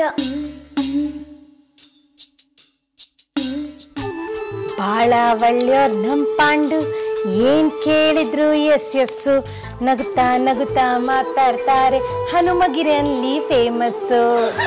ಬಾಳ ಒಳ್ಳೆಯವ್ರ ನಮ್ ಪಾಂಡು ಏನ್ ಕೇಳಿದ್ರು ಎಸ್ ಎಸ್ಸು ನಗುತ್ತಾ ನಗುತ್ತಾ ಮಾತಾಡ್ತಾರೆ ಹನುಮಗಿರಿಯಲ್ಲಿ ಫೇಮಸ್ಸು.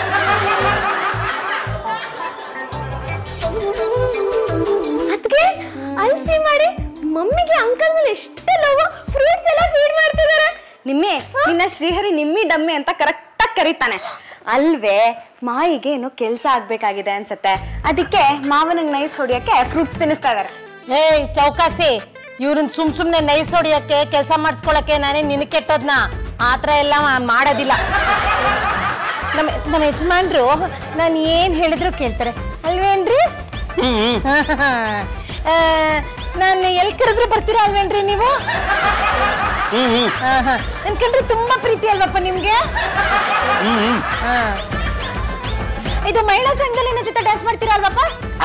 ಅದಕ್ಕೆ ಅಲ್ಸಿ ಮಾಡಿ ಮಮ್ಮಿಗೆ ಅಂಕಲ್ ಮೇಲೆ ಎಷ್ಟು ಲವ್, ಫ್ರೂಟ್ಸ್ ಎಲ್ಲ ಫೀಡ್ ಮಾಡ್ತಿದ್ದಾರೆ. ನಿಮ್ಮೆ ನಿನ್ನ ಶ್ರೀಹರಿ ನಿಮ್ಮಿ ಡಮ್ಮಿ ಅಂತ ಕರೆಕ್ಟಾಗಿ ಕರೀತಾನೆ ಅಲ್ವೇ? ಮಾಯಿಗೆ ಏನೋ ಕೆಲ್ಸ ಆಗ್ಬೇಕಾಗಿದೆ ಅನ್ಸತ್ತೆ, ಅದಕ್ಕೆ ಮಾವನಿಗೆ ನೈಸ್ ಹೊಡಿಯಕ್ಕೆ ಫ್ರೂಟ್ಸ್ ತಿನ್ನಿಸ್ತಾ ಇದಾರೆ. ಏಯ್ ಚೌಕಾಸಿ, ಇವ್ರನ್ನ ಸುಮ್ನೆ ನೈಸ್ ಹೊಡಿಯಕ್ಕೆ ಕೆಲಸ ಮಾಡಿಸ್ಕೊಳಕ್ಕೆ ನಾನೇ ನಿನ್ ಕೆಟ್ಟೋದ್ನ ಆತರ ಎಲ್ಲ ಮಾಡೋದಿಲ್ಲ. ನಮ್ಮ ಯಜಮಾನ್ರು ನಾನು ಏನ್ ಹೇಳಿದ್ರು ಕೇಳ್ತಾರೆ ಅಲ್ವೇನ್ರಿ? ನಾನು ಎಲ್ಲಿ ಕರೆದ್ರು ಬರ್ತೀರಾ ಅಲ್ವೇನ್ರಿ ನೀವು? ನನ್ ಕಂಡ್ರೆ ತುಂಬಾ ಪ್ರೀತಿ ಅಲ್ವಪ್ಪ ನಿಮ್ಗೆ? ಇದು ಮಹಿಳಾ ಸಂಘದಲ್ಲಿ ನನ್ನ ಜೊತೆ ಡ್ಯಾನ್ಸ್ ಮಾಡ್ತೀರಾ ಅಲ್ವಪ್ಪ?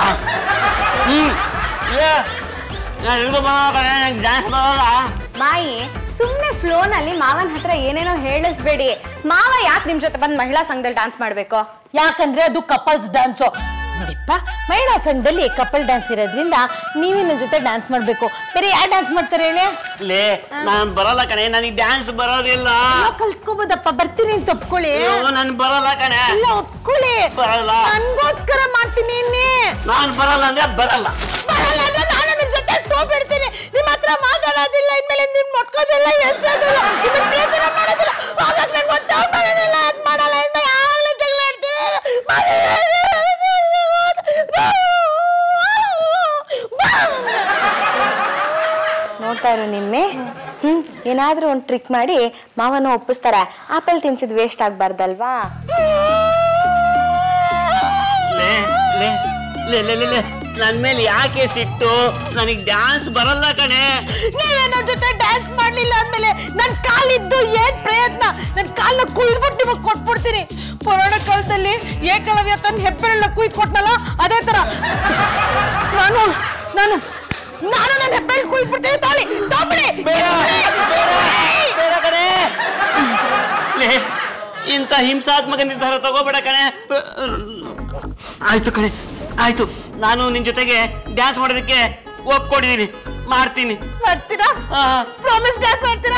ಮಾಯಿ ಸುಮ್ನೆ ಫ್ಲೋನಲ್ಲಿ ಮಾವನ ಹತ್ರ ಏನೇನೋ ಹೇಳಿಸ್ಬೇಡಿ. ಮಾವ ಯಾಕೆ ನಿಮ್ ಜೊತೆ ಬಂದ್ ಮಹಿಳಾ ಸಂಘದಲ್ಲಿ ಡ್ಯಾನ್ಸ್ ಮಾಡ್ಬೇಕು? ಯಾಕಂದ್ರೆ ಅದು ಕಪಲ್ಸ್ ಡ್ಯಾನ್ಸು. ನೋಡಿಪ್ಪ, ಮಹಿಳಾ ಸಂಘದಲ್ಲಿ ಕಪಲ್ ಡ್ಯಾನ್ಸ್ ಇರೋದ್ರಿಂದ ನೀವೇ ನನ್ನ ಜೊತೆ ಡ್ಯಾನ್ಸ್ ಮಾಡ್ಬೇಕು. ಬೇರೆ ಯಾರು ಡ್ಯಾನ್ಸ್ ಮಾಡ್ತಾರೆ ಹೇಳಿ? ನಾನ್ ಬರಲ್ಲ ಕಣೆ, ನನಗೆ ಡ್ಯಾನ್ಸ್ ಬರೋದಿಲ್ಲ. ಕಲ್ತ್ಕೋಬೋದಪ್ಪ, ಬರ್ತೀನಿ ಅಂತ ಒಪ್ಕೊಳ್ಳಿ. ನನ್ ಬರಲ್ಲ ಕಣೆ. ಇಲ್ಲ ಒಪ್ಕೊಳ್ಳಿ, ಬರಲ್ಲ. ನನ್ಗೋಸ್ಕರ ಮಾಡ್ತೀನಿ. ನಾನ್ ಬರಲ್ಲ ಅಂದ್ರೆ ಬರಲ್ಲ. ನಾನು ನಿಮ್ ಜೊತೆ ಟೋಪ್ ಇಡ್ತೀನಿ. ನಿಮ್ ಹತ್ರ ಮಾತಾಡೋದಿಲ್ಲ, ಇನ್ಮೇಲೆ ನಿಮ್ ಮೊಟ್ಕೋದಿಲ್ಲ, ಎನ್ಸೋದಿಲ್ಲ, ನಿಮ್ ಪ್ರೀತಿನ ಮಾಡೋದಿಲ್ಲ. ಆವಾಗ ನಂಗೆ ಗೊತ್ತಾವ್ ಮಾಡೋದಿಲ್ಲ, ಅದ್ ಮಾಡಲ್ಲ ಅಂತ ಯಾವಾಗಲೂ ಜಗಳ ಆಡ್ತೀನಿ. ನೋಡ್ತಾ ಇರು ನಿಮ್ಮೆ. ಏನಾದ್ರೂ ಒಂದ್ ಟ್ರಿಕ್ ಮಾಡಿ ಮಾವನ ಒಪ್ಪಿಸ್ತಾರೆ. Apple ತಿನ್ಸಿದ್ waste ಆಗ್ಬಾರ್ದಲ್ವಾ? ನನ್ ಮೇಲೆ ಯಾಕೆ ಸಿಟ್ಟು? ನನಗ್ ಡ್ಯಾನ್ಸ್ ಬರಲ್ಲ ಕಣೆ. ನೀವೇ ನನ್ನ ಜೊತೆ ಡ್ಯಾನ್ಸ್ ಮಾಡ್ಲಿಲ್ಲ ಅಂದ್ಮೇಲೆ ನನ್ ಕಾಲಿದ್ದು ಏನ್ ಪ್ರಯೋಜನ? ನನ್ ಕಾಲನ್ನ ಕುಯ್ದ್ಬಿಟ್ಟು ನಿಮಗ್ ಕೊಟ್ಬಿಡ್ತೀನಿ. ಪುರಾಣ ಕಾಲದಲ್ಲಿ ಏಕಲವ್ಯ ತನ್ನ ಹೆಬ್ಬೆರಳನ್ನ ಕುಯ್ದು ಕೊಟ್ನಲ್ಲ, ಅದೇ ತರ ನಾನು ನಾನು ನಾನು ನನ್ನ ಹೆಬ್ಬೆರಳು ಕುಯ್ದ್ಬಿಡ್ತೀನಿ. ತಾಳಿ ಕಣೆ. ಇಂಥ ಹಿಂಸಾತ್ಮಕ ನಿರ್ಧಾರ ತಗೋಬೇಡ ಕಣೆ. ಆಯ್ತು ಕಣೆ, ಆಯ್ತು. ನಾನು ನಿನ್ ಜೊತೆಗೆ ಡ್ಯಾನ್ಸ್ ಮಾಡೋದಕ್ಕೆ ಒಪ್ಕೊಂಡಿದ್ದೀನಿ. ಮಾಡ್ತೀನಿ. ಮಾಡ್ತೀರಾ? ಪ್ರಾಮಿಸ್ ಡ್ಯಾನ್ಸ್ ಮಾಡ್ತೀರಾ?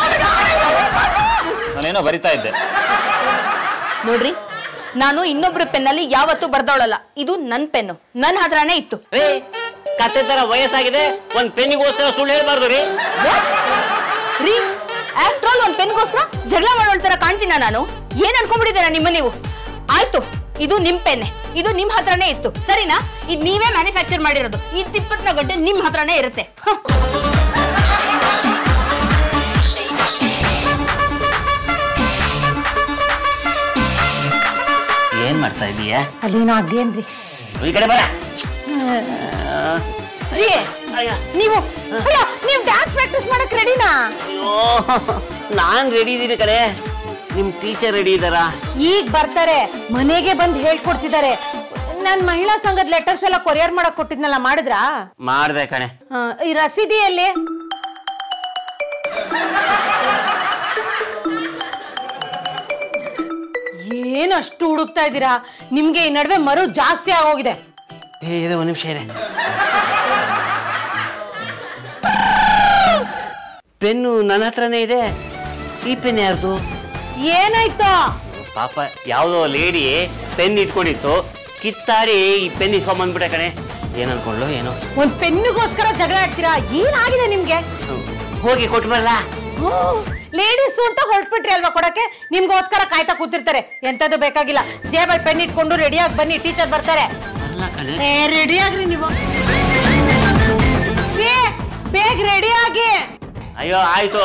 ನಾನೇನೋ ಬರಿತಾ ಇದ್ದೆ ನೋಡ್ರಿ, ನಾನು ಇನ್ನೊಬ್ರ ಪೆನ್ನಲ್ಲಿ ಯಾವತ್ತೂ ಬರ್ದವಳಲ್ಲ. ಇದು ನನ್ ಪೆನ್ನು, ನನ್ನ ಹತ್ರನೇ ಇತ್ತು. ಕತೆ ತರ ವಯಸ್ಸಾಗಿದೆ, ಒಂದ್ ಪೆನ್ನಿಗೋಸ್ಕರ ಸುಳ್ಳು ಹೇಳ್ಬಾರ್ದು ರೀ. ರೀ, ಆಫ್ಟರ್ ಆಲ್ ಒಂದ್ ಪೆನ್ಗೋಸ್ಕರ ಜಗಳ ಮಾಡೋಳ್ತರ ಕಾಣ್ತೀನ ನಾನು? ಏನ್ ಅನ್ಕೊಂಡ್ಬಿಟ್ಟಿದ್ದೀರಾ ನಿಮ್ಮ ನೀವು? ಆಯ್ತು, ಇದು ನಿಮ್ ಪೆನ್ನೆ, ಇದು ನಿಮ್ ಹತ್ರನೇ ಇತ್ತು, ಸರಿನಾ? ಇದು ನೀವೇ ಮ್ಯಾನುಫ್ಯಾಕ್ಚರ್ ಮಾಡಿರೋದು. ಈ 24 ಗಂಟೆ ನಿಮ್ ಹತ್ರನೇ ಇರುತ್ತೆ. ಏನ್ ಮಾಡ್ತಾ ಇದೀಯ? ಅದೇನೋ ಅದೇನ್ರಿ, ಈ ಕಡೆ ಬರ. ನೀವು ಡ್ಯಾನ್ಸ್ ಪ್ರಾಕ್ಟೀಸ್ ಮಾಡಕ್ ರೆಡಿನಾ? ಅಯ್ಯೋ, ನಾನ್ ರೆಡಿ ಇದೀನಿ ಕಡೆ. ನಿಮ್ ಟೀಚರ್ ರೆಡಿ ಇದಾರಾ? ಈಗ ಬರ್ತಾರೆ, ಮನೆಗೆ ಬಂದು ಹೇಳ್ಕೊಡ್ತಿದ್ದಾರೆ. ನಾನ್ ಮಹಿಳಾ ಸಂಘದ ಲೆಟರ್ಸ್ ಎಲ್ಲ ಕೊರಿಯರ್ ಮಾಡಕ್ ಕೊಟ್ಟಿದ್ನಲ್ಲ, ಮಾಡಿದ್ರಾ? ಮಾಡ್ದೆ ಕಣೆ. ಈ ರಸೀದಿಯಲ್ಲಿ ಏನಷ್ಟು ಹುಡುಕ್ತಾ ಇದ್ದೀರಾ? ನಿಮ್ಗೆ ಈ ನಡುವೆ ಮರು ಜಾಸ್ತಿ ಆಗೋಗಿದೆ. ಒಂದ್ ನಿಮಿಷ ಇದೆ. ಪೆನ್ನು ನನ್ನ ಹತ್ರನೇ ಇದೆ. ಈ ಪೆನ್ ಯಾರ್ದು? ಏನಾಯ್ತು? ಪಾಪ ಯಾವ್ದೋ ಲೇಡಿ ಪೆನ್ ಇಟ್ಕೊಂಡಿತ್ತು, ಕಿತ್ತಾಡಿ ಈ ಪೆನ್ ಇಸ್ಕೊಂಡ್ಬಂದ್ಬಿಟ್ಟೆ ಕಣೆ. ಏನ್ ಅನ್ಕೊಂಡ್ಲು ಏನೋ. ಒಂದ್ ಪೆನ್ನಿಗೋಸ್ಕರ ಜಗಳ ಆಡ್ತೀರಾ? ಏನಾಗಿದೆ ನಿಮ್ಗೆ? ಹೋಗಿ ಕೊಟ್ಬರಲ್ಲ. ಲೇಡೀಸ್ ಅಂತ ಹೊರಟ್ಬಿಟ್ರಿ ಅಲ್ವಾ ಕೊಡಕ್ಕೆ? ನಿಮ್ಗೋಸ್ಕರ ಕಾಯ್ತಾ ಕೂತಿರ್ತಾರೆ. ಎಂತದ್ದು ಬೇಕಾಗಿಲ್ಲ, ಜೇಬಲ್ ಪೆನ್ ಇಟ್ಕೊಂಡು ರೆಡಿಯಾಗಿ ಬನ್ನಿ, ಟೀಚರ್ ಬರ್ತಾರೆ. ರೆಡಿ ಆಗ್ರಿ ನೀವು, ಬೇಗ ರೆಡಿ ಆಗಿ. ಅಯ್ಯೋ ಆಯ್ತು.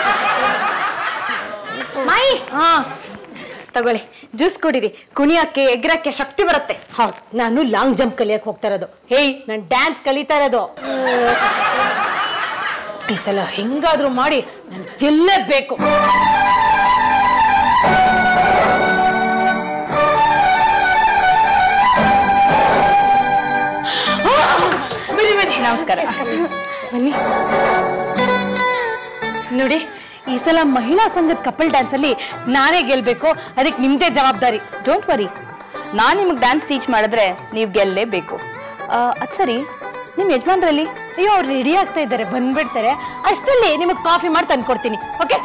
ಮಾಯಿ, ತಗೊಳ್ಳಿ, ಜ್ಯೂಸ್ ಕುಡೀರಿ. ಕುಣಿಯಕ್ಕೆ ಎಗ್ರಕ್ಕೆ ಶಕ್ತಿ ಬರುತ್ತೆ. ಹೌದು, ನಾನು ಲಾಂಗ್ ಜಂಪ್ ಕಲಿಯಕ್ಕೆ ಹೋಗ್ತಾ ಇರೋದು. ಹೇಯ್, ನಾನು ಡ್ಯಾನ್ಸ್ ಕಲಿತಾ ಇರೋದು. ಈ ಸಲ ಹೆಂಗಾದ್ರೂ ಮಾಡಿ ನಾನು ಗೆಲ್ಲಬೇಕು. ಬನ್ನಿ ಬನ್ನಿ, ನಮಸ್ಕಾರ. ಬನ್ನಿ. ನೋಡಿ, ಈ ಸಲ ಮಹಿಳಾ ಸಂಘದ ಕಪಲ್ ಡ್ಯಾನ್ಸ್ ಅಲ್ಲಿ ನಾನೇ ಗೆಲ್ಬೇಕು. ಅದಕ್ಕೆ ನಿಮ್ದೇ ಜವಾಬ್ದಾರಿ. ಡೋಂಟ್ ವರಿ, ನಾನು ನಿಮಗೆ ಡ್ಯಾನ್ಸ್ ಟೀಚ್ ಮಾಡಿದ್ರೆ ನೀವು ಗೆಲ್ಲೇಬೇಕು. ಅದು ಸರಿ, ನಿಮ್ಮ ಯಜಮಾನ್ರಲ್ಲಿ? ಅಯ್ಯೋ, ಅವ್ರು ರೆಡಿ ಆಗ್ತಾ ಇದ್ದಾರೆ, ಬಂದ್ಬಿಡ್ತಾರೆ. ಅಷ್ಟರಲ್ಲಿ ನಿಮಗೆ ಕಾಫಿ ಮಾಡಿ ತಂದ್ಕೊಡ್ತೀನಿ. ಓಕೆ?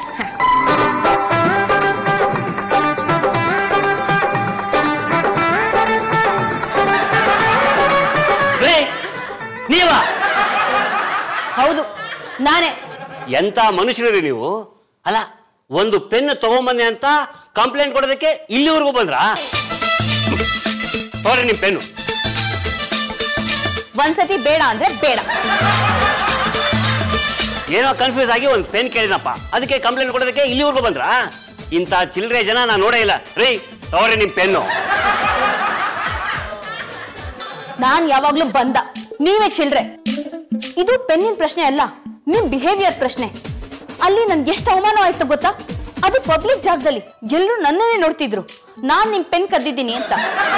ನೀವಾ? ಹೌದು, ನಾನೇ. ಎಂತ ಮನುಷ್ಯರು ನೀವು? ಅಲ್ಲ, ಒಂದು ಪೆನ್ ತಗೊಂಬನ್ನಿ ಅಂತ ಕಂಪ್ಲೇಂಟ್ ಕೊಡೋದಕ್ಕೆ ಇಲ್ಲಿವರೆಗೂ ಬಂದ್ರಾ? ತೋರಿ ನಿಮ್ ಪೆನ್ನು. ಒಂದ್ಸತಿ ಬೇಡ ಅಂದ್ರೆ ಬೇಡ. ಏನೋ ಕನ್ಫ್ಯೂಸ್ ಆಗಿ ಒಂದು ಪೆನ್ ಕೇಳಿನಪ್ಪ, ಅದಕ್ಕೆ ಕಂಪ್ಲೇಂಟ್ ಕೊಡೋದಕ್ಕೆ ಇಲ್ಲಿವರೆಗೂ ಬಂದ್ರಾ? ಇಂಥ ಚಿಲ್ಲರೆ ಜನ ನಾನು ನೋಡೇ ಇಲ್ಲ ರೀ. ತೋರಿ ನಿಮ್ ಪೆನ್ನು. ನಾನ್ ಯಾವಾಗ್ಲೂ ಬಂದ, ನೀವೇ ಚಿಲ್ಡ್ರೆ. ಇದು ಪೆನ್ನಿನ ಪ್ರಶ್ನೆ ಅಲ್ಲ, ನಿಮ್ ಬಿಹೇವಿಯರ್ ಪ್ರಶ್ನೆ. ಅಲ್ಲಿ ನನ್ಗೆ ಎಷ್ಟು ಅವಮಾನ ಆಯ್ತು ಗೊತ್ತಾ? ಅದು ಪಬ್ಲಿಕ್ ಜಾಗದಲ್ಲಿ ಎಲ್ಲರೂ ನನ್ನನ್ನೇ ನೋಡ್ತಿದ್ರು, ನಾನ್ ನಿಮ್ ಪೆನ್ ಕದ್ದಿದ್ದೀನಿ ಅಂತ.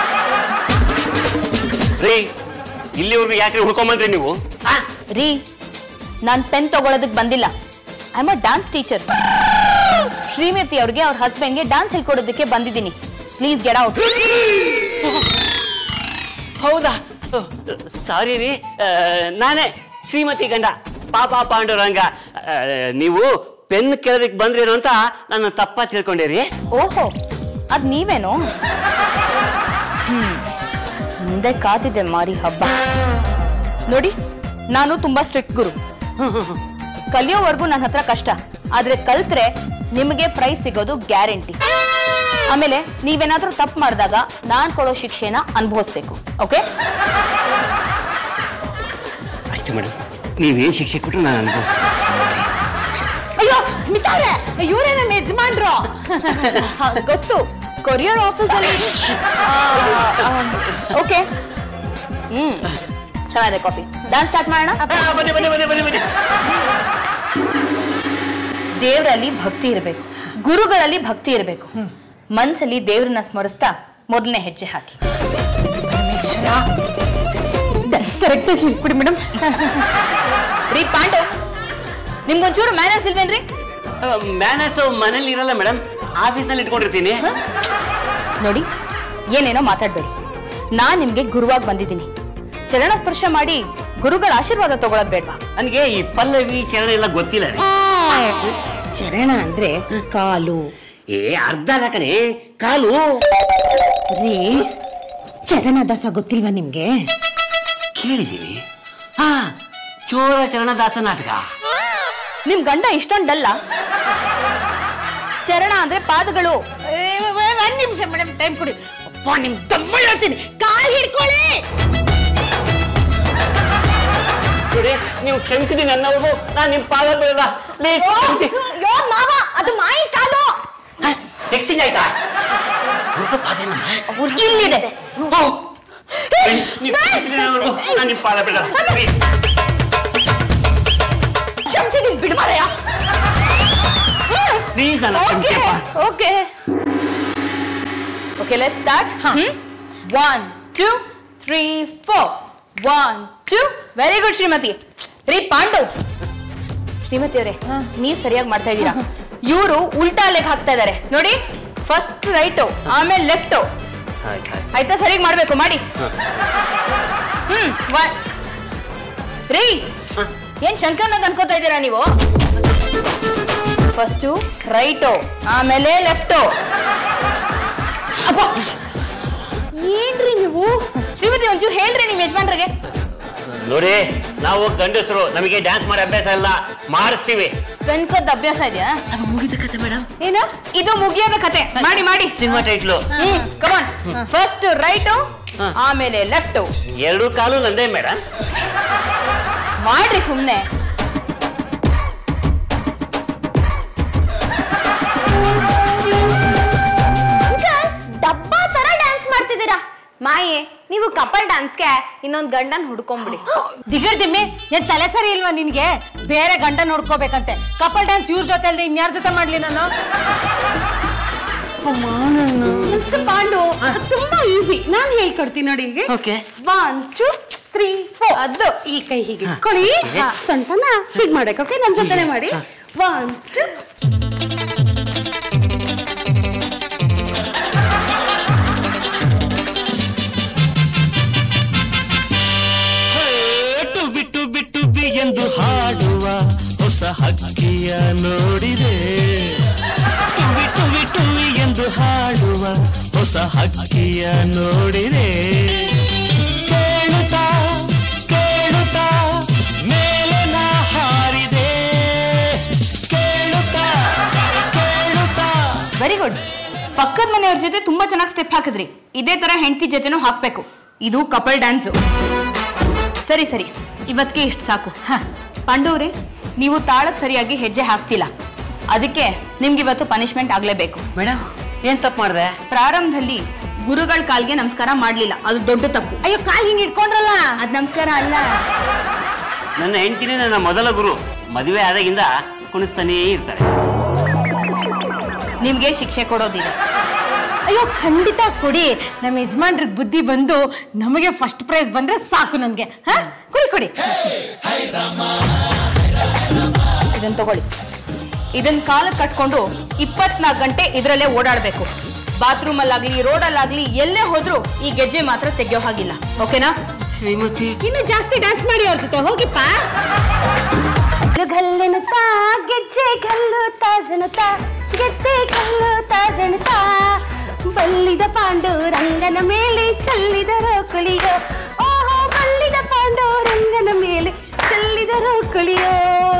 ರೀ, ಇಲ್ಲಿವರೆಗೂ ಯಾಕೆ ಹುಡ್ಕೊಂಬಂದ್ರಿ ನೀವು? ರೀ, ನಾನ್ ಪೆನ್ ತಗೊಳೋದಕ್ ಬಂದಿಲ್ಲ. I am a dance teacher. Shrimati ಅವ್ರಿಗೆ ಅವ್ರ ಹಸ್ಬೆಂಡ್ಗೆ ಡಾನ್ಸ್ ಹೇಳ್ಕೊಡೋದಕ್ಕೆ ಬಂದಿದ್ದೀನಿ. Please get out. ಹೌದಾ? ಸಾರಿ ರೀ, ನಾನೇ ಶ್ರೀಮತಿ ಗಂಡ ಪಾಪ ಪಾಂಡುರಂಗ. ನೀವು ಪೆನ್ ಕೇಳೋದಕ್ಕೆ ಬಂದ್ರೇನು ಅಂತ ನಾನು ತಪ್ಪ ತಿಳ್ಕೊಂಡೆ ರೀ. ಓಹೋ, ಅದ್ ನೀವೇನು? ಮುಂದೆ ಕಾದಿದೆ ಮಾರಿ ಹಬ್ಬ. ನೋಡಿ, ನಾನು ತುಂಬಾ ಸ್ಟ್ರಿಕ್ಟ್ ಗುರು. ಕಲಿಯೋವರೆಗೂ ನನ್ನ ಹತ್ರ ಕಷ್ಟ, ಆದ್ರೆ ಕಲ್ತ್ರೆ ನಿಮಗೆ ಪ್ರೈಸ್ ಸಿಗೋದು ಗ್ಯಾರಂಟಿ. ಆಮೇಲೆ ನೀವೇನಾದ್ರೂ ತಪ್ಪು ಮಾಡಿದಾಗ ನಾನ್ ಕೊಡೋ ಶಿಕ್ಷೆನ ಅನುಭವಿಸ್ಬೇಕು. ಓಕೆ? ಆಯ್ತು ಮೇಡಮ್, ನೀವೇನ್ ಶಿಕ್ಷೆ ಕೊಟ್ಟರು ನಾನು ಅನುಭವಿಸ್ತೀನಿ. ಅಯ್ಯೋ ಸ್ಮಿತಾ ಅವರೇ, ಇವರೇ ನಮ್ಮ ಯಜಮಾನ್ರು. ಗೊತ್ತು, ಕೊರಿಯರ್ ಆಫೀಸಲ್ಲಿ. ಓಕೆ, ಚೆನ್ನಾಗಿದೆ ಕಾಫಿ. ಡ್ಯಾನ್ಸ್ ಸ್ಟಾರ್ಟ್ ಮಾಡೋಣ. ಬನ್ನಿ ಬನ್ನಿ ಬನ್ನಿ ಬನ್ನಿ ಬನ್ನಿ. ದೇವರಲ್ಲಿ ಭಕ್ತಿ ಇರಬೇಕು, ಗುರುಗಳಲ್ಲಿ ಭಕ್ತಿ ಇರಬೇಕು. ಮನಸ್ಸಲ್ಲಿ ದೇವ್ರನ್ನ ಸ್ಮರಿಸ್ತಾ ಮೊದಲನೇ ಹೆಜ್ಜೆ ಹಾಕಿ. ಡ್ಯಾನ್ಸ್ ಕರೆಕ್ಟ್ ಆಗಿ ಹೇಳ್ಕೊಡಿ ಮೇಡಮ್. ರೀ ಪಾಂಡು, ನಿಮ್ಗೊಂಚೂರು ಮ್ಯಾನರ್ಸ್ ಇಲ್ವೇನ್ರಿ? ಮ್ಯಾನರ್ಸ್ ಮನೇಲಿ ಇರಲ್ಲ ಮೇಡಮ್, ಆಫೀಸ್ನಲ್ಲಿ ಇಟ್ಕೊಂಡಿರ್ತೀನಿ. ನೋಡಿ, ಏನೇನೋ ಮಾತಾಡ್ಬೇಡಿ. ನಾನ್ ನಿಮ್ಗೆ ಗುರುವಾಗಿ ಬಂದಿದ್ದೀನಿ. ಚರಣ ಸ್ಪರ್ಶ ಮಾಡಿ ಗುರುಗಳ ಆಶೀರ್ವಾದ ತಗೊಳೋದ್ ಬೇಡ್ವಾ? ನನಗೆ ಈ ಪಲ್ಲವಿ ಚರಣ ಎಲ್ಲ ಗೊತ್ತಿಲ್ಲ ರೀ. ಚರಣ ಅಂದ್ರೆ ಕಾಲು. ಅರ್ಧ ಅಲ್ಲ ಕಣೆ, ಕಾಲು ರೀ. ಚರಣದಾಸ ಗೊತ್ತಿಲ್ವಾ ನಿಮ್ಗೆ? ಕೇಳಿದೀವಿ. ಚೋರ ಚರಣದಾಸ ನಾಟಕ. ನಿಮ್ ಗಂಡ ಇಷ್ಟೊಂದಲ್ಲ. ಚರಣ ಅಂದ್ರೆ ಪಾದಗಳು. ಒಂದ್ ನಿಮಿಷ ಮೇಡಮ್, ಟೈಮ್ ಕೊಡಿ. ಅಪ್ಪ, ನಿಮ್ ತಮ್ಮ ಹೇಳ್ತೀನಿ, ಕಾಲ್ ಹಿಡ್ಕೊಳ್ಳಿ. ನೀವು ಕ್ಷಮಿಸಿದೀನಿ ನನ್ನವ್ರಿಗೂ, ನಾನು ನಿಮ್ ಪಾದ ಬೀಳಲ್ಲ. ಪ್ಲೀಸ್ ಕ್ಷಮಿಸಿ. ಮಾವ, ಅದು ಮಾಯಿ ಕಾಲು. ಎಕ್ಸ್ಚೇಂಜ್ ಆಯ್ತಾ? ಇಲ್ಲಿದೆ. ನೀವು ಕ್ಷಮಿಸಿದೀನಿ ನನ್ನವ್ರಿಗೂ, ನಾನು ನಿಮ್ ಪಾದ ಬೀಳಲ್ಲ. ಕ್ಷಮಿಸಿದೀನಿ, ಬಿಡು ಮಾರಾಯ. ಪ್ಲೀಸ್ ನನ್ನ ಕ್ಷಮಿಸಪ್ಪ. Okay okay, let's start. 1 2 3 4. 1 2. Very good Shrimati. ರೀ ಪಾಂಡು, ಶ್ರೀಮತಿ ಅವರೇ, ನೀವ್ ಸರಿಯಾಗಿ ಮಾಡ್ತಾ ಇದ್ದೀರಾ. ಇವರು ಉಲ್ಟಾ ಲೆಗ್ ಹಾಕ್ತಾ ಇದಾರೆ ನೋಡಿ. ಫಸ್ಟ್ ರೈಟು, ಆಮೇಲೆ ಲೆಫ್ಟು. ಆಯ್ತಾ? ಸರಿಯಾಗಿ ಮಾಡ್ಬೇಕು, ಮಾಡಿ. ರೀ, ಏನ್ ಶಂಕರ್ನಾಗ್ ಅನ್ಕೋತಾ ಇದ್ದೀರಾ ನೀವು? ಫಸ್ಟು ರೈಟು, ಆಮೇಲೆ ಲೆಫ್ಟು. ಏನ್ರಿ ನೀವು? ಶ್ರೀಮತಿ, ಒಂಚೂರು ಹೇಳ್ರಿ ನಿಮ್ ಯಜಮಾನ್ರಿಗೆ. ನೋಡಿ, ನಾವು ಗಂಡಸರು, ನಮಗೆ ಡ್ಯಾನ್ಸ್ ಮಾಡಿ ಅಭ್ಯಾಸ ಇಲ್ಲ, ಮಾಡಿಸ್ತೀವಿ. ಕಣ್ಕದ ಅಭ್ಯಾಸ ಇದೆಯಾ? ಮುಗಿದ ಕತೆ ಮೇಡಮ್. ಏನ ಇದು? ಮುಗಿಯೋದ ಕತೆ. ಮಾಡಿ ಮಾಡಿ. Cinema title. Come on. First right, ಆಮೇಲೆ ಲೆಫ್ಟು. ಎರಡು ಕಾಲು ನಂದೇ ಮೇಡಮ್. ಮಾಡ್ರಿ ಸುಮ್ನೆ. ಡಬ್ಬಾ ತರ ಡ್ಯಾನ್ಸ್ ಮಾಡ್ತಿದ್ದೀರಾ. ಮಾಯೆ, ನೀವು ಕಪಲ್ ಡ್ಯಾನ್ಸ್ಗೆ ಇನ್ನೊಂದು ಗಂಡನ್ ಹುಡ್ಕೊಂಬಿಡಿ. ದಿಗಡ್ದಿಮ್ಮಿ, ಏನ್ ತಲೆ ಸರಿ ಇಲ್ವಾ ನಿನ್ಗೆ? ಬೇರೆ ಗಂಡ ನೋಡ್ಕೋಬೇಕಂತೆ. ಕಪಲ್ ಡ್ಯಾನ್ಸ್ ಇವ್ರ ಜೊತೆ ಅಲ್ರಿ ಇನ್ಯಾರ ಜೊತೆ ಮಾಡ್ಲಿ ನಾನು? ಮಿಸ್ಟರ್ ಪಾಂಡು, ತುಂಬಾ ಈಸಿ, ನಾನು ಹೇಳ್ಕೊಡ್ತೀನಿ ನೋಡಿ. ಹೀಗೆ 1 2 3 4. ಅದು ಈ ಕೈ ಹೀಗೆ ಕೊಡಿ, ಸೊಂಟನ ಹೀಗೆ ಮಾಡಕ್ಕೆ. ಓಕೆ, ನನ್ನ ಜೊತೆನೆ ಮಾಡಿ. 1 2. ಹೊಸ ಹಕ್ಕಿಯ ನೋಡಿದೆ ಟುವಿ ಟುವಿ ಟುವಿ ಎಂದು ಹಾಡುವ ಹೊಸ ಹಕ್ಕಿಯ ನೋಡಿದೆ ಕೇಳುತ್ತಾ ಕೇಳುತ್ತಾ ಮೇಲೆ ನಾ ಹಾರಿದೆ ಕೇಳುತ್ತಾ ಕೇಳುತ್ತಾ. Very good. ಪಕ್ಕದ ಮನೆಯವ್ರ ಜೊತೆ ತುಂಬಾ ಚೆನ್ನಾಗಿ ಸ್ಟೆಪ್ ಹಾಕಿದ್ರಿ. ಇದೇ ತರ ಹೆಂಡತಿ ಜೊತೆನೂ ಹಾಕ್ಬೇಕು. ಇದು ಕಪಲ್ ಡ್ಯಾನ್ಸ್. ಸರಿ ಸರಿ, ಇವತ್ತಿಗೆ ಇಷ್ಟು ಸಾಕು. ಪಾಂಡವ್ರೆ, ನೀವು ತಾಳಕ್ಕೆ ಸರಿಯಾಗಿ ಹೆಜ್ಜೆ ಹಾಕ್ತಿಲ್ಲ, ಅದಕ್ಕೆ ನಿಮ್ಗೆ ಇವತ್ತು ಪನಿಷ್ಮೆಂಟ್ ಆಗ್ಲೇಬೇಕು. ಮೇಡಮ್ ಏನ್ ತಪ್ಪು ಮಾಡಿದೆ? ಪ್ರಾರಂಭದಲ್ಲಿ ಗುರುಗಳ ಕಾಲ್ಗೆ ನಮಸ್ಕಾರ ಮಾಡ್ಲಿಲ್ಲ, ಅದು ದೊಡ್ಡ ತಪ್ಪು. ಅಯ್ಯೋ, ಕಾಲ್ ಹಿಂಗ್ ಇಟ್ಕೊಂಡ್ರಲ್ಲ, ಅದ್ ನಮಸ್ಕಾರ ಅಲ್ಲ. ನನ್ನ ಹೆಂಡತಿನೇ ನನ್ನ ಮೊದಲ ಗುರು. ಮದುವೆ ಆದಾಗಿಂದ ಕುಣಿಸ್ತಾನೇ ಇರ್ತಾರೆ. ನಿಮ್ಗೆ ಶಿಕ್ಷೆ ಕೊಡೋದಿಲ್ಲ. ಅಯ್ಯೋ, ಖಂಡಿತ ಕೊಡಿ. ನಮ್ಮ ಯಜಮಾನ್ರಿಗೆ ಬುದ್ಧಿ ಬಂದು ನಮಗೆ ಫಸ್ಟ್ ಪ್ರೈಸ್ ಬಂದ್ರೆ ಸಾಕು ನನ್ಗೆ. ಕೊಡಿ ಕೊಡಿ. ಇದನ್ನ ತಗೊಳ್ಳಿ. ಇದನ್ನ ಕಾಲಕ್ಕೆ ಕಟ್ಕೊಂಡು 24 ಗಂಟೆ ಇದರಲ್ಲೇ ಓಡಾಡ್ಬೇಕು. ಬಾತ್ರೂಮ್ ಅಲ್ಲಾಗ್ಲಿ, ರೋಡಲ್ಲಾಗ್ಲಿ, ಎಲ್ಲೇ ಹೋದ್ರು ಈ ಗೆಜ್ಜೆ ಮಾತ್ರ ತೆಗೆಯೋ ಹಾಗಿಲ್ಲ. ಓಕೆನಾ? ಶ್ರೀಮತಿ, ಇನ್ನು ಜಾಸ್ತಿ ಡ್ಯಾನ್ಸ್ ಮಾಡಿ ಅವ್ರ ಜೊತೆ ಹೋಗಿಪ್ಪ. ಗಲ್ಲುತ್ತಾ ಗೆಜ್ಜೆ ಗಲ್ಲುತ್ತಾ ಜನತಾ ಗೆದ್ದೆ ಗಲ್ಲುತ್ತಾ ಜನತಾ ಬಲ್ಲಿದ ಪಾಂಡುರಂಗನ ಮೇಲೆ ಚೆಲ್ಲಿದರೋ ಕುಳಿಯೋ. ಓಹೋ, ಬಲ್ಲಿದ ಪಾಂಡುರಂಗನ ಮೇಲೆ ಚೆಲ್ಲಿದರೋ ಕುಳಿಯೋ.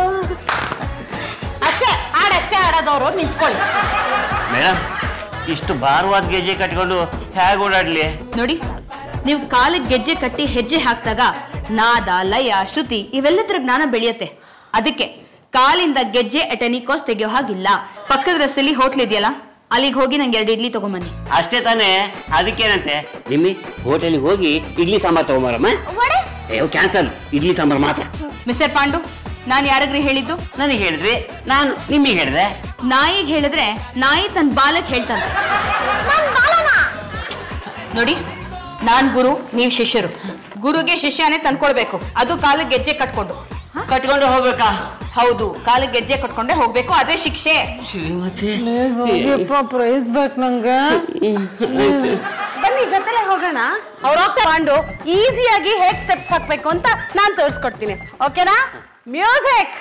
ಅಷ್ಟೇ ಆಡಷ್ಟೇ ಆಡೋದವ್ರು ನಿಂತ್ಕೊಳ್ಳಿ. ಮೇಡಮ್ ಇಷ್ಟು ಭಾರವಾದ ಗೆಜ್ಜೆ ಕಟ್ಕೊಂಡು ಹೇಗೆ ಓಡಾಡ್ಲಿ? ನೋಡಿ, ನೀವು ಕಾಲಿಗೆ ಗೆಜ್ಜೆ ಕಟ್ಟಿ ಹೆಜ್ಜೆ ಹಾಕಿದಾಗ ನಾದ, ಲಯ, ಶ್ರುತಿ ಇವೆಲ್ಲದರ ಜ್ಞಾನ ಬೆಳೆಯುತ್ತೆ. ಅದಕ್ಕೆ ಕಾಲಿಂದ ಗೆಜ್ಜೆ ಎಟನಿಕೋಸ್ ತೆಗೆಯೋ ಹಾಗಿಲ್ಲ. ಪಕ್ಕದ ರಸ್ತೆಯಲ್ಲಿ ಹೋಟ್ಲ್ ಇದೆಯಲ್ಲ, ಅಲ್ಲಿಗೆ ಹೋಗಿ ನಂಗೆ 2 ಇಡ್ಲಿ ತಗೊಂಬನ್ನಿ. ಅಷ್ಟೇ ತಾನೇ? ಅದಕ್ಕೇನಂತೆ? ನಿಮ್ಮಿ ಹೋಟೆಲ್ಗೆ ಹೋಗಿ ಇಡ್ಲಿ ಸಾಂಬಾರ್ ತಗೊಂಬರಮ್ಮ. ಕ್ಯಾನ್ಸಲ್, ಇಡ್ಲಿ ಸಾಂಬಾರ್ ಮಾತ್ರ. ಮಿಸ್ಟರ್ ಪಾಂಡು, ನಾನು ಯಾರಿಗ್ರಿ ಹೇಳಿದ್ದು? ನನಗೆ ಹೇಳಿದ್ರಿ, ನಾನು ನಿಮಗೆ ಹೇಳಿದೆ. ನಾಯಿಗೆ ಹೇಳಿದ್ರೆ ನಾಯಿ ತನ್ನ ಬಾಲಕ್ಕೆ ಹೇಳ್ತಾನೆ. ನೋಡಿ, ನಾನ್ ಗುರು, ನೀವು ಶಿಷ್ಯರು. ಗುರುಗೆ ಶಿಷ್ಯನೇ ತಂದ್ಕೊಡ್ಬೇಕು, ಅದು ಕಾಲಿಗೆ ಗೆಜ್ಜೆ ಕಟ್ಕೊಂಡು. ಕಟ್ಕೊಂಡು ಹೋಗ್ಬೇಕಾ? ಹೌದು, ಕಾಲಿಗೆ ಗೆಜ್ಜೆ ಕಟ್ಕೊಂಡೆ ಹೋಗ್ಬೇಕು, ಅದೇ ಶಿಕ್ಷೆ. ಶ್ರೀಮತಿ, ಪ್ರೈಸ್ ಬೇಕು ನಂಗೆ. ಬನ್ನಿ ಜೊತೆಲೆ ಹೋಗೋಣ. ಅವ್ರು ಹೋಗ್ತಾ ಪಾಂಡು ಈಸಿಯಾಗಿ ಹೇಗ್ ಸ್ಟೆಪ್ಸ್ ಹಾಕ್ಬೇಕು ಅಂತ ನಾನ್ ತೋರಿಸ್ಕೊಡ್ತೀನಿ. ಓಕೆನಾ? ಮ್ಯೂಸಿಕ್.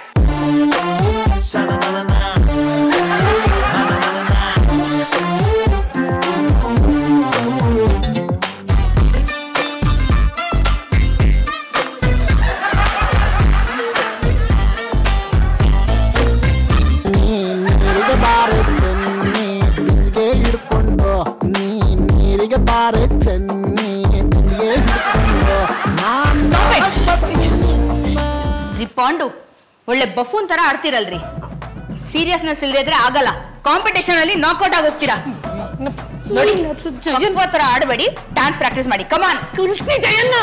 ಪಾಂಡು, ಒಳ್ಳೆ ಬಫೂನ್ ತರ ಆಡ್ತಿರಲ್ರಿ. ಸೀರಿಯಸ್ನೆಸ್ ಇಲ್ಲದ್ರೆ ಆಗಲ್ಲ. ಕಾಂಪಿಟೇಷನ್ ಅಲ್ಲಿ ನಾಕ್ಔಟ್ ಆಗೋಗ್ತೀರಾ. ನೋಡಿ, ತರ ಆಡಬೇಡಿ, ಡ್ಯಾನ್ಸ್ ಪ್ರಾಕ್ಟೀಸ್ ಮಾಡಿ. Come on Tulasi Jayanna.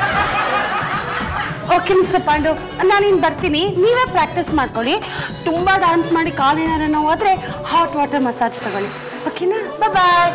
Okay mister Pandu, ನಾನಿನ್ ಬರ್ತೀನಿ, ನೀವೇ ಪ್ರಾಕ್ಟೀಸ್ ಮಾಡ್ಕೊಳ್ಳಿ. ತುಂಬಾ ಡ್ಯಾನ್ಸ್ ಮಾಡಿ ಕಾಲೇನಾರ ನೋವು ಹೋದ್ರೆ ಹಾಟ್ ವಾಟರ್ ಮಸಾಜ್ ತಗೊಳ್ಳಿ. ಓಕೆನಾ? ಬಾಯ್.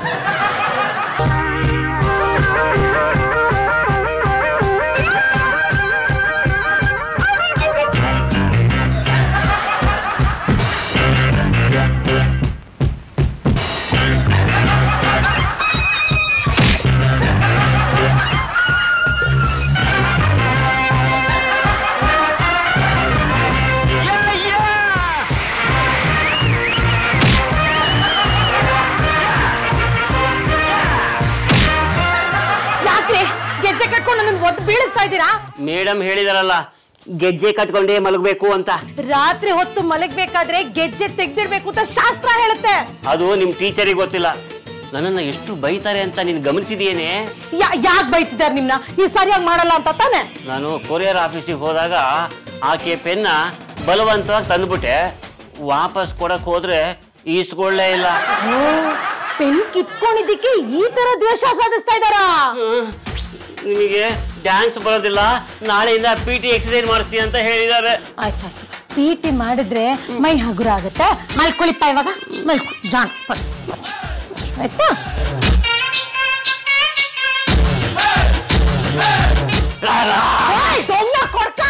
ಬೀಳಿಸ್ತಾ ಇದ್ದೀರಾ? ಮೇಡಮ್ ಹೇಳಿದಾರಲ್ಲ, ಗೆಜ್ಜೆ ಕಟ್ಕೊಂಡೇ ಮಲಗಬೇಕು ಅಂತ. ರಾತ್ರಿ ಹೊತ್ತು ಮಲಗಬೇಕಾದ್ರೆ ಗೆಜ್ಜೆ ತೆಗ್ದಿಡ್ಬೇಕು ಅಂತ ಶಾಸ್ತ್ರ ಹೇಳುತ್ತೆ. ಅದು ನಿಮ್ ಟೀಚರಿಗೆ ಗೊತ್ತಿಲ್ಲ. ನನ್ನನ್ನ ಎಷ್ಟು ಬೈತಾರೆ ಅಂತ ನೀನು ಗಮನಿಸಿದೇನೆ? ಯಾಕೆ ಬೈತಿದ್ದಾರೆ ನಿಮ್ನ? ನೀವು ಸರಿಯಾಗಿ ಮಾಡಲ್ಲ ಅಂತ ತಾನೆ? ನಾನು ಕೊರಿಯರ್ ಆಫೀಸಿಗೆ ಹೋದಾಗ ಆಕೆ ಪೆನ್ನ ಬಲವಂತವಾಗಿ ತಂದ್ಬಿಟ್ಟೆ. ವಾಪಸ್ ಕೊಡಕ್ ಹೋದ್ರೆ ಈಸ್ಕೊಳ್ಳೇ ಇಲ್ಲ. ಪೆನ್ ಕಿತ್ಕೊಂಡಿದ್ದಕ್ಕೆ ಈ ತರ ದ್ವೇಷ ಸಾಧಿಸ್ತಾ ಇದ್ದಾರಾ? ನಿಮಗೆ ಡ್ಯಾನ್ಸ್ ಬರೋದಿಲ್ಲ, ನಾಳೆಯಿಂದ PT ಎಕ್ಸರ್ಸೈಸ್ ಮಾಡಿಸ್ತೀನಿ ಅಂತ ಹೇಳಿದ್ದಾರೆ. ಆಯ್ತಾಯ್ತು, PT ಮಾಡಿದ್ರೆ ಮೈ ಹಗುರ ಆಗುತ್ತೆ. ಮಲ್ಕೊಳಿಪ್ಪ ಇವಾಗ, ಮಲ್ಕೊ ಜಾನ್. ಆಯ್ತಾ? ಕೊಡ್ಕ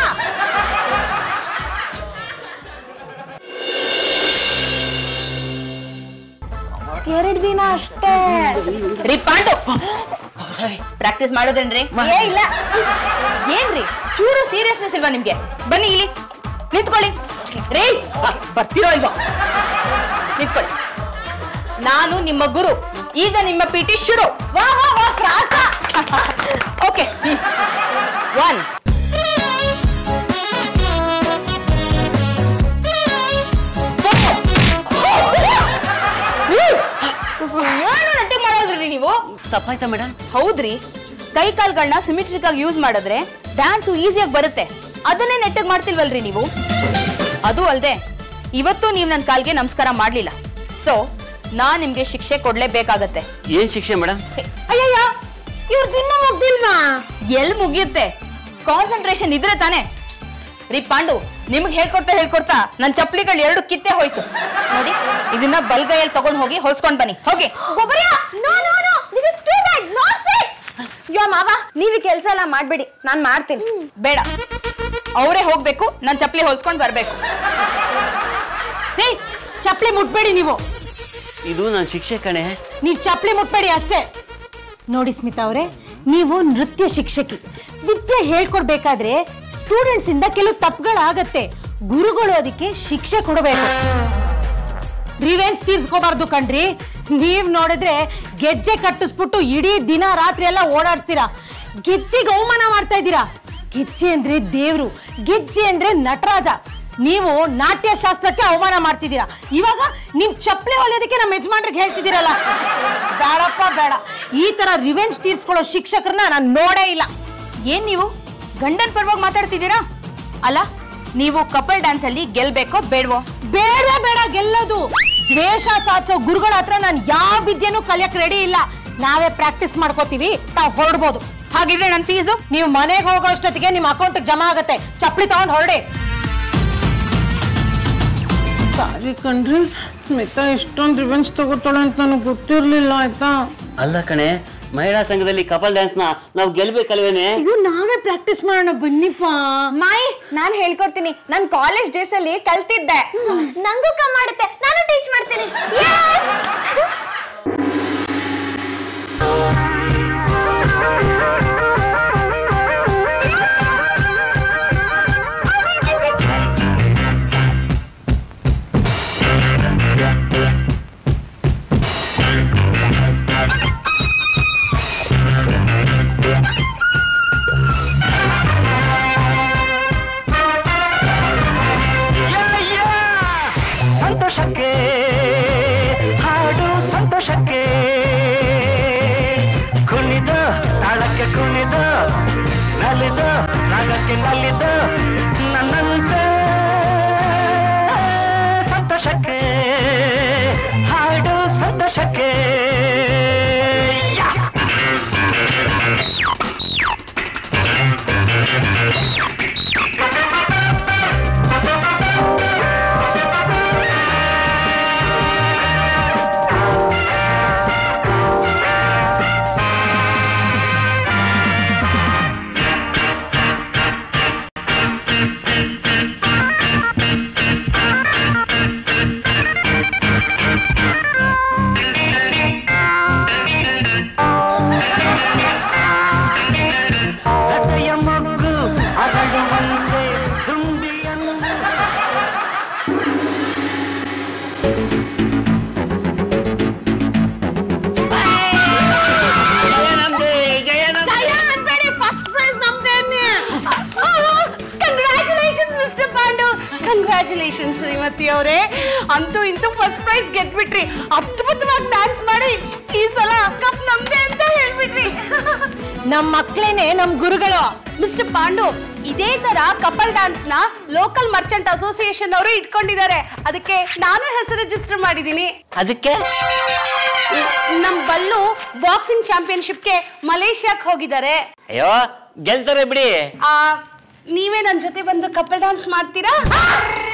2 ದಿನ ಅಷ್ಟೇ ರೀ ಪಾಂಡು. ಪ್ರಾಕ್ಟೀಸ್ ಮಾಡೋದೇನ್ರಿ? ಇಲ್ಲ. ಏನ್ರಿ ಚೂರು ಸೀರಿಯಸ್ನೆಸ್ ಇಲ್ವಾ ನಿಮ್ಗೆ? ಬನ್ನಿ ಇಲ್ಲಿ ನಿಂತ್ಕೊಳ್ಳಿ. ರೇ ಬರ್ತಿರೋ ಇಲ್ವೋ ನಿಂತ್ಕೊಳ್ಳಿ. ನಾನು ನಿಮ್ಮ ಗುರು, ಈಗ ನಿಮ್ಮ ಪಿಟಿ ಶುರು. ವಾ ವಾ ವಾ ಕ್ರಾಸ. ಓಕೆ 1 ಏನು ನೆಟ್ಟಿಂಗ್ ಮಾಡೋದ್ರಿ ನೀವು? ತಪ್ಪಾಯ್ತಾ ಮೇಡಮ್? ಹೌದ್ರಿ, ಕೈ ಕಾಲ್ಗಳನ್ನ ಸಿಮಿಟ್ರಿಕ್ ಆಗಿ ಯೂಸ್ ಮಾಡಿದ್ರೆ ಡ್ಯಾನ್ಸು ಈಸಿಯಾಗಿ ಬರುತ್ತೆ. ಅದನ್ನೇ ನೆಟ್ಟಿಗೆ ಮಾಡ್ತಿಲ್ವಲ್ರಿ ನೀವು? ಅದು ಅಲ್ದೆ ಇವತ್ತು ನೀವು ನನ್ನ ಕಾಲ್ಗೆ ನಮಸ್ಕಾರ ಮಾಡ್ಲಿಲ್ಲ, ಸೊ ನಾನ್ ನಿಮ್ಗೆ ಶಿಕ್ಷೆ ಕೊಡ್ಲೇಬೇಕಾಗತ್ತೆ. ಏನ್ ಶಿಕ್ಷೆ ಮೇಡಮ್? ಅಯ್ಯಯ್ಯ ಇವ್ರದ್ದು ಇನ್ನೂ ಮುಗ್ದಿಲ್ವಾ? ಎಲ್ ಮುಗಿಯುತ್ತೆ? ಕಾನ್ಸಂಟ್ರೇಷನ್ ಇದ್ರೆ ತಾನೆ. ರೀ ಪಾಂಡು, ನಿಮ್ಗೆ ಹೇಳ್ಕೊಡ್ತಾ ನನ್ ಚಪ್ಲಿಗಳು 2 ಕಿತ್ತೆ ಹೋಯ್ತು ನೋಡಿ. ಇದನ್ನ ಬಲ್ಗೈಯಲ್ಲಿ ತಗೊಂಡ್ ಹೋಗಿ ಹೊಲ್ಸ್ಕೊಂಡ್ ಬನ್ನಿ. ಹೋಗಿ. ಯೋ ಮಾವ, ನೀವು ಕೆಲಸ ಎಲ್ಲ ಮಾಡ್ಬೇಡಿ, ನಾನ್ ಮಾಡ್ತೀನಿ. ಬೇಡ, ಅವರೇ ಹೋಗ್ಬೇಕು, ನನ್ ಚಪ್ಲಿ ಹೊಲ್ಸ್ಕೊಂಡ್ ಬರ್ಬೇಕು. ಚಪ್ಲಿ ಮುಟ್ಬೇಡಿ ನೀವು. ಇದು ನನ್ನ ಶಿಕ್ಷೆ ಕಣೆ. ನೀವು ಚಪ್ಲಿ ಮುಟ್ಬೇಡಿ ಅಷ್ಟೇ. ನೋಡಿ ಸ್ಮಿತಾ ಅವರೇ, ನೀವು ನೃತ್ಯ ಶಿಕ್ಷಕಿ, ವಿದ್ಯೆ ಹೇಳ್ಕೊಡ್ಬೇಕಾದ್ರೆ ಸ್ಟೂಡೆಂಟ್ಸ್ ಇಂದ ಕೆಲವು ತಪ್ಪುಗಳಾಗತ್ತೆ. ಗುರುಗಳು ಅದಕ್ಕೆ ಶಿಕ್ಷೆ ಕೊಡಬೇಕು. ರಿವೆಂಜ್ ತೀರ್ಸ್ಕೋಬಾರ್ದು ಕಣ್ರಿ. ನೀವ್ ನೋಡಿದ್ರೆ ಗೆಜ್ಜೆ ಕಟ್ಟಿಸ್ಬಿಟ್ಟು ಇಡೀ ದಿನ ರಾತ್ರಿ ಎಲ್ಲ ಓಡಾಡ್ಸ್ತೀರಾ. ಗೆಜ್ಜೆಗೆ ಅವಮಾನ ಮಾಡ್ತಾ ಇದ್ದೀರಾ. ಗೆಜ್ಜೆ ಅಂದ್ರೆ ದೇವ್ರು, ಗೆಜ್ಜೆ ಅಂದ್ರೆ ನಟರಾಜ. ನೀವು ನಾಟ್ಯ ಶಾಸ್ತ್ರಕ್ಕೆ ಅವಮಾನ ಮಾಡ್ತಿದ್ದೀರಾ. ಇವಾಗ ನಿಮ್ ಚಪ್ಪಲಿ ಹೊಲಿಯೋದಕ್ಕೆ ನಮ್ಮ ಯಜಮಾನ್ರಿಗೆ ಹೇಳ್ತಿದ್ದೀರಲ್ಲ. ಬೇಡಪ್ಪ ಬೇಡ, ಈ ತರ ರಿವೆಂಜ್ ತೀರ್ಸ್ಕೊಳ್ಳೋ ಶಿಕ್ಷಕರನ್ನ ನಾನು ನೋಡೇ ಇಲ್ಲ. ಏನ್ ನೀವು ಗಂಡನ್ ಪರವಾಗಿ ಮಾತಾಡ್ತಿದ್ದೀರಾ? ಅಲ್ಲ, ನೀವು ಕಪಲ್ ಡ್ಯಾನ್ಸ್ ಅಲ್ಲಿ ಗೆಲ್ಬೇಕೋ ಬೇಡವೋ? ಬೇಡ ಬೇಡ ಗೆಲ್ಲೋದು. ದ್ವೇಷ ಸಾಧಿಸೋ ಗುರುಗಳ ಹತ್ರ ನಾನು ಯಾವ ವಿದ್ಯೆನೂ ಕಲಿಯಕ್ ರೆಡಿ ಇಲ್ಲ. ನಾವೇ ಪ್ರಾಕ್ಟೀಸ್ ಮಾಡ್ಕೋತೀವಿ, ತಾವ್ ಹೊರಡ್ಬೋದು. ಹಾಗಿದ್ರೆ ನನ್ನ ಫೀಸು? ನೀವು ಮನೆಗೆ ಹೋಗೋ ಅಷ್ಟೊತ್ತಿಗೆ ನಿಮ್ಮ ಅಕೌಂಟ್ ಜಮಾ ಆಗತ್ತೆ. ಚಪ್ಪಲಿ ತಗೊಂಡ್ ಹೊರಡಿ. ಸಾರಿ ಕಣ್ರಿ, ಸ್ಮಿತಾ ಇಷ್ಟೊಂದು ರಿವೆಂಜ್ ತಗೋತಾಳೆ ಅಂತ ನನಗೆ ಗೊತ್ತಿರ್ಲಿಲ್ಲ. ಆಯ್ತಾ? ಅಲ್ಲ ಕಣೆ, ಮಹಿಳಾ ಸಂಘದಲ್ಲಿ ಕಪಲ್ ಡ್ಯಾನ್ಸ್ ನ ನಾವು ಗೆಲ್ಬೇಕಲ್ವೇನೆ? ಅಯ್ಯೋ, ನಾವೇ ಪ್ರಾಕ್ಟೀಸ್ ಮಾಡೋಣ ಬನ್ನಿಪ್ಪ. ಮಾಯಿ, ನಾನ್ ಹೇಳ್ಕೊಡ್ತೀನಿ. ನಾನ್ ಕಾಲೇಜ್ ಡೇಸ್ ಅಲ್ಲಿ ಕಲ್ತಿದ್ದೆ. ನಂಗೂ ಕಮ್ ಮಾಡುತ್ತೆ, ನಾನು ಟೀಚ್ ಮಾಡ್ತೀನಿ. ಸಂತೋಷಕ್ಕೆ ಹಾಡು, ಸಂತೋಷಕ್ಕೆ ಕುಣಿದ ತಾಳಕ್ಕೆ ಕುಣಿದ, ನಲಿದ ರಾಗಕ್ಕೆ ನಲಿದ ನನ್ನಂತೆ. ಸಂತೋಷಕ್ಕೆ ಹಾಡು, ಸಂತೋಷಕ್ಕೆ. ಕಂಗ್ರ್ಯಾಚುಲೇಷನ್ ಶ್ರೀಮತಿ ಅವರೇ, ಅಂತೂ ಇಂತೂ ಫಸ್ಟ್ ಪ್ರೈಸ್ ಗೆದ್ಬಿಟ್ರಿ. ಅದ್ಭುತವಾಗಿ ಡ್ಯಾನ್ಸ್ ಮಾಡಿ ಈ ಸಲ ಕಪ್ ನಮ್ದೇ ಅಂತ ಹೇಳ್ಬಿಟ್ರಿ. ನಮ್ ಮಕ್ಳೇನೆ ನಮ್ ಗುರುಗಳು. ಮಿಸ್ಟರ್ ಪಾಂಡು, ಇದೇ ತರ ಕಪಲ್ ಡ್ಯಾನ್ಸ್ ನ ಲೋಕಲ್ ಮರ್ಚೆಂಟ್ ಅಸೋಸಿಯೇಷನ್ ಅವರು ಇಟ್ಕೊಂಡಿದ್ದಾರೆ. ಅದಕ್ಕೆ ನಾನು ಹೆಸರು ರಿಜಿಸ್ಟರ್ ಮಾಡಿದೀನಿ. ಅದಕ್ಕೆ ನಮ್ ಬಲ್ಲು ಬಾಕ್ಸಿಂಗ್ ಚಾಂಪಿಯನ್ಶಿಪ್ಗೆ ಮಲೇಷ್ಯಾಕ್ ಹೋಗಿದ್ದಾರೆ. ಅಯ್ಯೋ, ಗೆಲ್ತಾರೆ ಬಿಡಿ. ನೀವೇ ನನ್ ಜೊತೆ ಬಂದು ಕಪಲ್ ಡ್ಯಾನ್ಸ್ ಮಾಡ್ತೀರಾ?